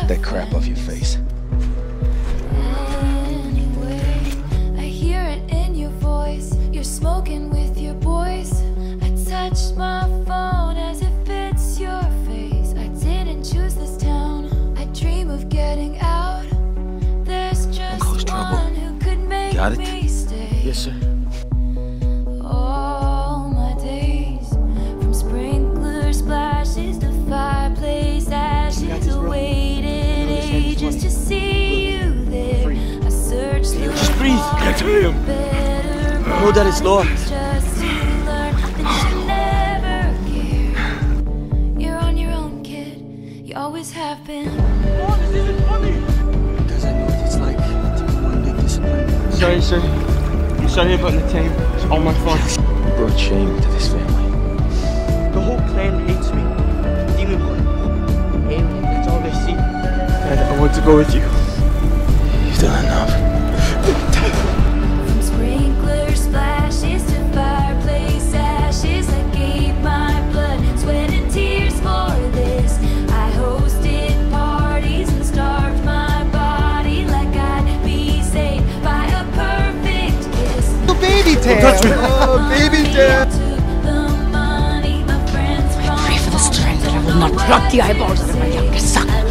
that crap off your face. Anyway, I hear it in your voice. You're smoking with your boys. I touched my phone as it fits your face. I didn't choose this town. I dream of getting out. There's just one who could make me stay. Yes, sir. All my days, from sprinkler splashes to fireplace ashes, I waited ages to see you there. I searched the Just breathe. Get to him. better Know that it's lost. just to learn that you never care. You're on your own, kid. You always have been. Oh, this isn't funny. Because I know what it's like to be one big disappointment. Sorry, sir. I'm sorry about the time. It's all my fault. You brought shame to this family. The whole clan hates me. Demon blood. Alien, that's all they see. Dad, I want to go with you. You've done enough. From sprinkler splashes to fireplace ashes, I gave my blood, sweat and tears for this. I hosted parties and starved my body like I'd be saved by a perfect kiss. Oh, baby tail! Don't touch me. Oh, baby tail! Took the money my friends Pray for the strength that I will not pluck the eyeballs out of my youngest son.